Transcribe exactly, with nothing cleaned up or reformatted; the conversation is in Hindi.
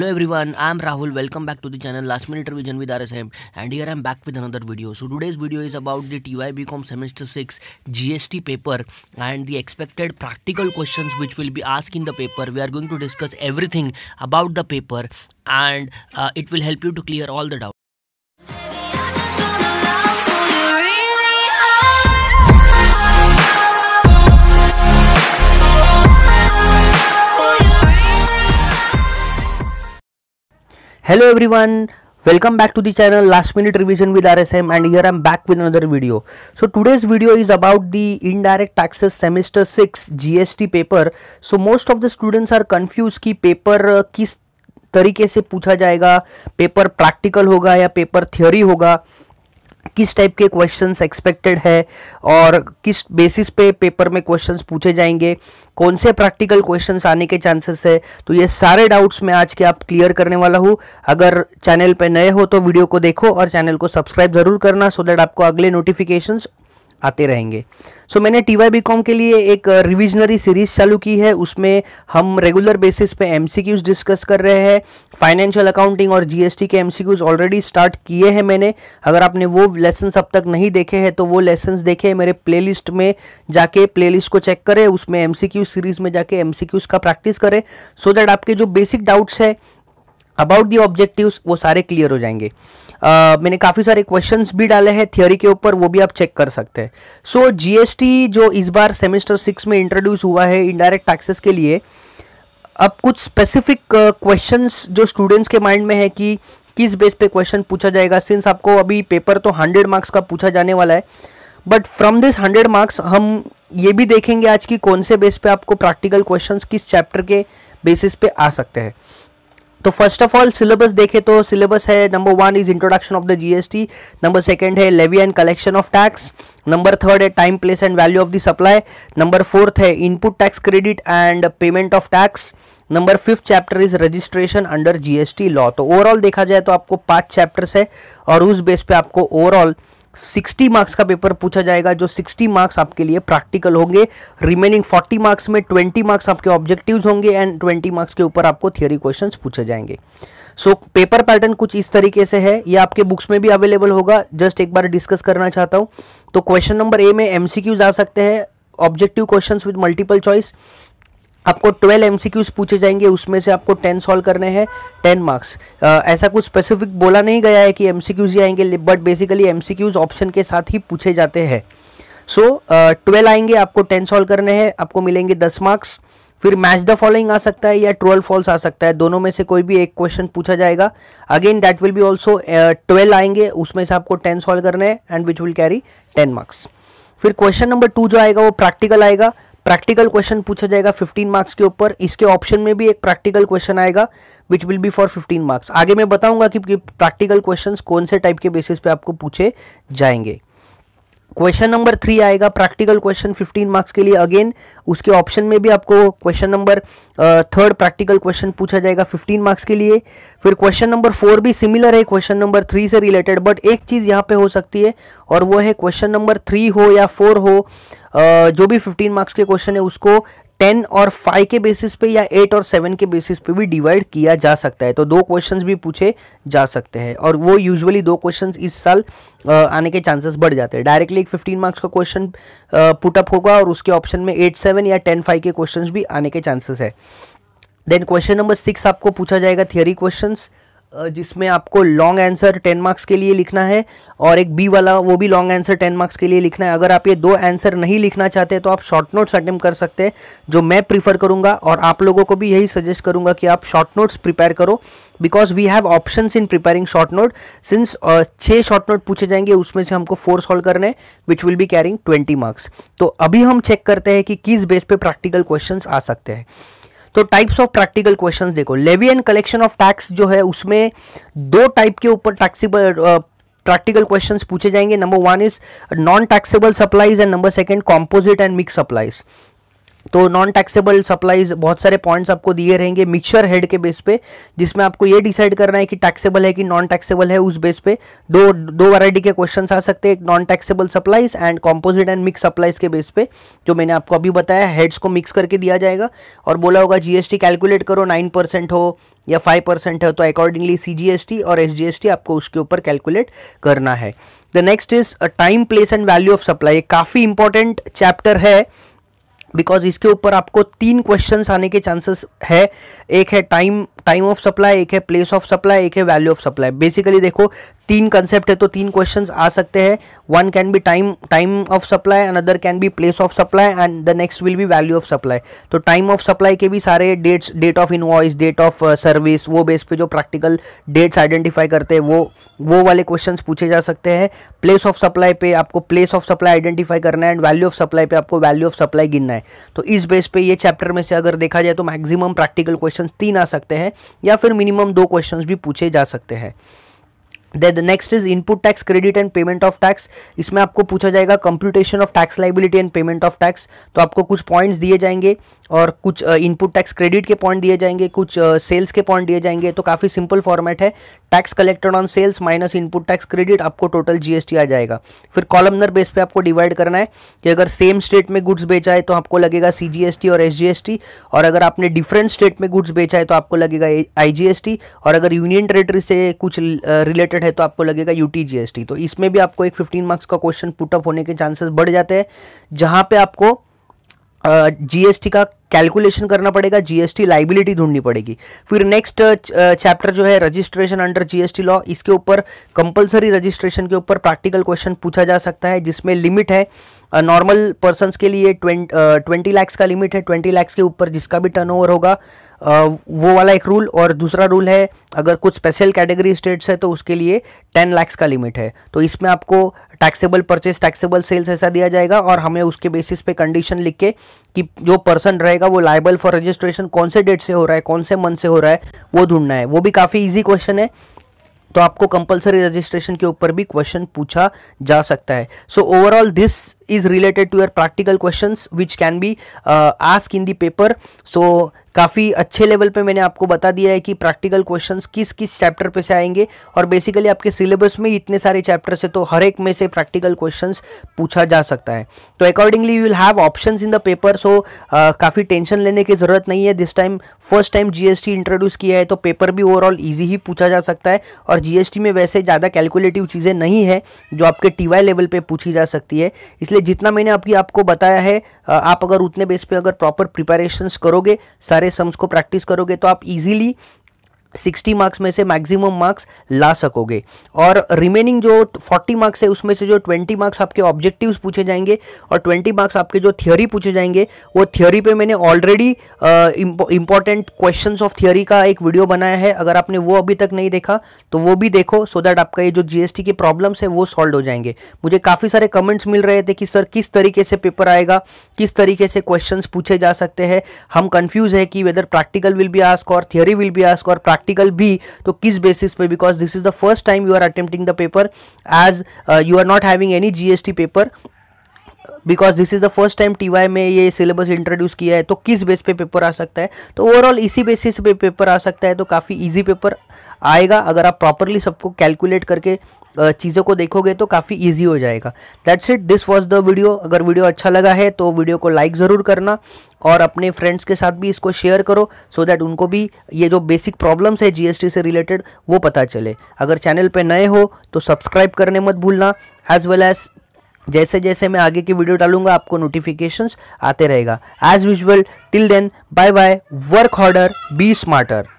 Hello everyone, I am Rahul. Welcome back to the channel Last Minute Revision with R S M, and here I am back with another video. So today's video is about the T Y B COM Semester six G S T paper and the expected practical questions which will be asked in the paper. We are going to discuss everything about the paper and uh, it will help you to clear all the doubts. Hello everyone, welcome back to the channel Last Minute Revision with R S M, and here I am back with another video. So today's video is about the Indirect Taxes Semester six G S T paper. So most of the students are confused कि पेपर किस तरीके से पूछा जाएगा, पेपर प्रैक्टिकल होगा या पेपर थ्योरी होगा, किस टाइप के क्वेश्चंस एक्सपेक्टेड है और किस बेसिस पे पेपर में क्वेश्चंस पूछे जाएंगे, कौन से प्रैक्टिकल क्वेश्चंस आने के चांसेस है। तो ये सारे डाउट्स मैं आज के आप क्लियर करने वाला हूँ। अगर चैनल पे नए हो तो वीडियो को देखो और चैनल को सब्सक्राइब ज़रूर करना, सो दैट आपको अगले नोटिफिकेशंस आते रहेंगे। सो so, मैंने टी वाई बी कॉम के लिए एक रिविजनरी सीरीज चालू की है, उसमें हम रेगुलर बेसिस पे एमसीक्यूज डिस्कस कर रहे हैं। फाइनेंशियल अकाउंटिंग और जीएसटी के एमसीक्यूज ऑलरेडी स्टार्ट किए हैं मैंने। अगर आपने वो लेसन्स अब तक नहीं देखे हैं तो वो लेसन्स देखें, मेरे प्लेलिस्ट में जाके प्लेलिस्ट को चेक करें, उसमें एमसीक्यू सीरीज में जाके एमसीक्यूज का प्रैक्टिस करें, सो दैट आपके जो बेसिक डाउट्स है अबाउट दी ऑब्जेक्टिव्स वो सारे क्लियर हो जाएंगे। uh, मैंने काफ़ी सारे क्वेश्चंस भी डाले हैं थियोरी के ऊपर, वो भी आप चेक कर सकते हैं। सो जीएसटी जो इस बार सेमेस्टर सिक्स में इंट्रोड्यूस हुआ है इंडायरेक्ट टैक्सेस के लिए, अब कुछ स्पेसिफिक क्वेश्चंस जो स्टूडेंट्स के माइंड में है कि किस बेस पे क्वेश्चन पूछा जाएगा। सिंस आपको अभी पेपर तो हंड्रेड मार्क्स का पूछा जाने वाला है, but from this hundred marks हम ये भी देखेंगे आज की कौन से बेस पे आपको प्रैक्टिकल क्वेश्चंस किस चैप्टर के बेसिस पे आ सकते हैं। तो फर्स्ट ऑफ ऑल सिलेबस देखें तो सिलेबस है, number one is introduction of the GST, number second है levy and collection of tax, number third है time place and value of the supply, number fourth है input tax credit and payment of tax, number fifth chapter is registration under GST law. तो ओवरऑल देखा जाए तो आपको पांच चैप्टर्स है और उस बेस पे आपको ओवरऑल साठ मार्क्स का पेपर पूछा जाएगा, जो साठ मार्क्स आपके लिए प्रैक्टिकल होंगे। रिमेनिंग चालीस मार्क्स में बीस मार्क्स आपके ऑब्जेक्टिव्स होंगे एंड बीस मार्क्स के ऊपर आपको थियरी क्वेश्चंस पूछे जाएंगे। सो so, पेपर पैटर्न कुछ इस तरीके से है, ये आपके बुक्स में भी अवेलेबल होगा। जस्ट एक बार डिस्कस करना चाहता हूँ। तो क्वेश्चन नंबर ए में एमसीक्यूज आ सकते हैं, objective questions with multiple choice. आपको ट्वेल्व एमसीक्यूज पूछे जाएंगे, उसमें से आपको टेन सॉल्व करने हैं, टेन मार्क्स। ऐसा कुछ स्पेसिफिक बोला नहीं गया है कि एमसीक्यूज ही आएंगे, बट बेसिकली एमसीक्यूज ऑप्शन के साथ ही पूछे जाते हैं। सो ट्वेल्व आएंगे, आपको टेन सॉल्व करने हैं, आपको मिलेंगे दस मार्क्स। फिर मैच द फॉलोइंग आ सकता है या ट्रू और फॉल्स आ सकता है, दोनों में से कोई भी एक क्वेश्चन पूछा जाएगा। Again that will be also twelve आएंगे, उसमें से आपको टेन सॉल्व करने हैं and which will carry ten marks. फिर क्वेश्चन नंबर टू जो आएगा वो प्रैक्टिकल आएगा। प्रैक्टिकल क्वेश्चन पूछा जाएगा फिफ्टीन मार्क्स के ऊपर। इसके ऑप्शन में भी एक प्रैक्टिकल क्वेश्चन आएगा which will be for fifteen marks. आगे मैं बताऊंगा कि प्रैक्टिकल क्वेश्चंस कौन से टाइप के बेसिस पे आपको पूछे जाएंगे। क्वेश्चन नंबर थ्री आएगा, प्रैक्टिकल क्वेश्चन फिफ्टीन मार्क्स के लिए। अगेन उसके ऑप्शन में भी आपको question number third practical question पूछा जाएगा फिफ्टीन मार्क्स के लिए। फिर क्वेश्चन नंबर फोर भी सिमिलर है क्वेश्चन नंबर थ्री से रिलेटेड, बट एक चीज़ यहाँ पे हो सकती है और वो है क्वेश्चन नंबर थ्री हो या फोर हो, uh, जो भी फिफ्टीन मार्क्स के क्वेश्चन है उसको टेन और फाइव के बेसिस पे या एट और सेवन के बेसिस पे भी डिवाइड किया जा सकता है। तो दो क्वेश्चंस भी पूछे जा सकते हैं और वो यूजुअली दो क्वेश्चंस इस साल आ, आने के चांसेस बढ़ जाते हैं। डायरेक्टली एक फिफ्टीन मार्क्स का क्वेश्चन पुटअप होगा और उसके ऑप्शन में एट सेवन या टेन फाइव के क्वेश्चंस भी आने के चांसेस है। देन क्वेश्चन नंबर सिक्स आपको पूछा जाएगा थियरी क्वेश्चंस, जिसमें आपको लॉन्ग आंसर टेन मार्क्स के लिए लिखना है और एक बी वाला वो भी लॉन्ग आंसर टेन मार्क्स के लिए लिखना है। अगर आप ये दो आंसर नहीं लिखना चाहते तो आप शॉर्ट नोट्स अटेम्प्ट कर सकते हैं, जो मैं प्रीफर करूंगा और आप लोगों को भी यही सजेस्ट करूंगा कि आप शॉर्ट नोट्स प्रिपेयर करो, because we have options in preparing short note. Since छः शॉर्ट नोट पूछे जाएंगे, उसमें से हमको फोर सॉल्व करने हैं which will be carrying twenty marks. तो अभी हम चेक करते हैं कि किस बेस पे प्रैक्टिकल क्वेश्चन आ सकते हैं। तो टाइप्स ऑफ प्रैक्टिकल क्वेश्चंस देखो, levy and collection of tax जो है उसमें दो टाइप के ऊपर टैक्सेबल प्रैक्टिकल क्वेश्चंस पूछे जाएंगे। Number one is non taxable supplies and number second composite and mix supplies. तो नॉन टैक्सेबल सप्लाईज बहुत सारे पॉइंट्स आपको दिए रहेंगे मिक्सचर हेड के बेस पे, जिसमें आपको ये डिसाइड करना है कि टैक्सेबल है कि नॉन टैक्सेबल है। उस बेस पे दो दो वैरायटी के क्वेश्चंस आ सकते हैं, एक non taxable supplies and composite and mix supplies के बेस पे, जो मैंने आपको अभी बताया। हेड्स को मिक्स करके दिया जाएगा और बोला होगा जीएसटी कैलकुलेट करो, नाइन परसेंट हो या फाइव परसेंट है तो अकॉर्डिंगली सीजीएसटी और एसजीएसटी आपको उसके ऊपर कैलकुलेट करना है। The next is time place and value of supply. काफ़ी इंपॉर्टेंट चैप्टर है बिकॉज इसके ऊपर आपको तीन क्वेश्चंस आने के चांसेस है। एक है टाइम टाइम ऑफ सप्लाई, एक है प्लेस ऑफ सप्लाई, एक है वैल्यू ऑफ सप्लाई। बेसिकली देखो तीन कंसेप्ट है तो तीन क्वेश्चंस आ सकते हैं। One can be time time of supply, another can be place of supply and the next will be value of supply. तो टाइम ऑफ सप्लाई के भी सारे dates, date of invoice, date of service, वो बेस पे जो प्रैक्टिकल डेट्स आइडेंटिफाई करते हैं वो वो वाले क्वेश्चंस पूछे जा सकते हैं। प्लेस ऑफ सप्लाई पे आपको प्लेस ऑफ सप्लाई आइडेंटिफाई करना है एंड वैल्यू ऑफ सप्लाई पे आपको वैल्यू ऑफ सप्लाई गिनना है। तो इस बेस पे ये चैप्टर में से अगर देखा जाए तो मैक्सिमम प्रैक्टिकल क्वेश्चन तीन आ सकते हैं या फिर मिनिमम दो क्वेश्चंस भी पूछे जा सकते हैं। The next is input tax credit and payment of tax. इसमें आपको पूछा जाएगा computation of tax liability and payment of tax. तो आपको कुछ पॉइंट्स दिए जाएंगे और कुछ इनपुट टैक्स क्रेडिट के पॉइंट दिए जाएंगे, कुछ सेल्स uh, के पॉइंट दिए जाएंगे। तो काफ़ी सिंपल फॉर्मेट है, tax collected on sales minus input tax credit, आपको टोटल जीएसटी आ जाएगा। फिर कॉलमनर बेस पे आपको डिवाइड करना है कि अगर सेम स्टेट में गुड्स बेचा है तो आपको लगेगा सीजीएसटी और एसजीएसटी, और अगर आपने डिफरेंट स्टेट में गुड्स बेचा है तो आपको लगेगा आईजीएसटी, और अगर यूनियन टेरिटरी से कुछ रिलेटेड है तो आपको लगेगा यूटीजीएसटी। तो इसमें भी आपको एक फिफ्टीन मार्क्स का क्वेश्चन पुटअप होने के चांसेस बढ़ जाते हैं, जहां पे आपको जीएसटी uh, का कैलकुलेशन करना पड़ेगा, जीएसटी लाइबिलिटी ढूंढनी पड़ेगी। फिर नेक्स्ट चैप्टर uh, जो है रजिस्ट्रेशन अंडर जीएसटी लॉ, इसके ऊपर कंपलसरी रजिस्ट्रेशन के ऊपर प्रैक्टिकल क्वेश्चन पूछा जा सकता है, जिसमें लिमिट है नॉर्मल uh, पर्सन्स के लिए ट्वेंटी लैक्स का लिमिट है। ट्वेंटी लैक्स के ऊपर जिसका भी टर्नओवर होगा uh, वो वाला एक रूल, और दूसरा रूल है अगर कुछ स्पेशल कैटेगरी स्टेट्स है तो उसके लिए टेन लैक्स का लिमिट है। तो इसमें आपको टैक्सेबल परचेस, टैक्सेबल सेल्स ऐसा दिया जाएगा और हमें उसके बेसिस पे कंडीशन लिख के कि जो पर्सन रहेगा वो लायबल फॉर रजिस्ट्रेशन कौन से डेट से हो रहा है, कौन से मंथ से हो रहा है, वो ढूंढना है। वो भी काफ़ी इजी क्वेश्चन है, तो आपको कंपलसरी रजिस्ट्रेशन के ऊपर भी क्वेश्चन पूछा जा सकता है। So overall this is related to your practical questions which can be ask in the paper. So काफ़ी अच्छे लेवल पे मैंने आपको बता दिया है कि प्रैक्टिकल क्वेश्चंस किस किस चैप्टर पे से आएंगे, और बेसिकली आपके सिलेबस में इतने सारे चैप्टर से तो हर एक में से प्रैक्टिकल क्वेश्चंस पूछा जा सकता है। तो accordingly you will have options in the paper. So काफ़ी टेंशन लेने की ज़रूरत नहीं है। This time first time GST introduce किया है तो पेपर भी ओवरऑल ईजी ही पूछा जा सकता है, और जीएसटी में वैसे ज़्यादा कैलकुलेटिव चीज़ें नहीं है जो आपके टीवाई लेवल पर पूछी जा सकती है। इसलिए जितना मैंने आपकी आपको बताया है, आप अगर उतने बेस पे अगर प्रॉपर प्रिपरेशंस करोगे, सारे सम्स को प्रैक्टिस करोगे, तो आप इजीली सिक्सटी मार्क्स में से मैक्सिमम मार्क्स ला सकोगे। और रिमेनिंग जो फोर्टी मार्क्स है उसमें से जो ट्वेंटी मार्क्स आपके ऑब्जेक्टिव्स पूछे जाएंगे और ट्वेंटी मार्क्स आपके जो थियोरी पूछे जाएंगे, वो थियोरी पे मैंने already important questions of theory का एक वीडियो बनाया है। अगर आपने वो अभी तक नहीं देखा तो वो भी देखो, सो दैट आपका ये जो जीएसटी के प्रॉब्लम्स है वो सॉल्व हो जाएंगे। मुझे काफ़ी सारे कमेंट्स मिल रहे थे कि सर किस तरीके से पेपर आएगा, किस तरीके से क्वेश्चन पूछे जा सकते हैं। हम कन्फ्यूज है कि whether practical will be ask और थियोरी विल बी आस्क, और प्रैक्टिकल भी तो किस बेसिस पे, because this is the first time you are attempting the paper as you are not having any GST paper, because this is the first time TY में ये सिलेबस इंट्रोड्यूस किया है। तो किस बेस पे पेपर आ सकता है, तो ओवरऑल इसी बेसिस पे पेपर आ सकता है। तो काफ़ी इजी पेपर आएगा अगर आप प्रॉपरली सबको कैलकुलेट करके चीज़ों को देखोगे तो काफ़ी इजी हो जाएगा। That's it, this was the video. अगर वीडियो अच्छा लगा है तो वीडियो को लाइक ज़रूर करना और अपने फ्रेंड्स के साथ भी इसको शेयर करो, सो दैट उनको भी ये जो बेसिक प्रॉब्लम्स है जीएसटी से रिलेटेड वो पता चले। अगर चैनल पे नए हो तो सब्सक्राइब करने मत भूलना, एज वेल एज जैसे जैसे मैं आगे की वीडियो डालूंगा आपको नोटिफिकेशंस आते रहेगा। As usual, till then bye bye, work harder, be smarter.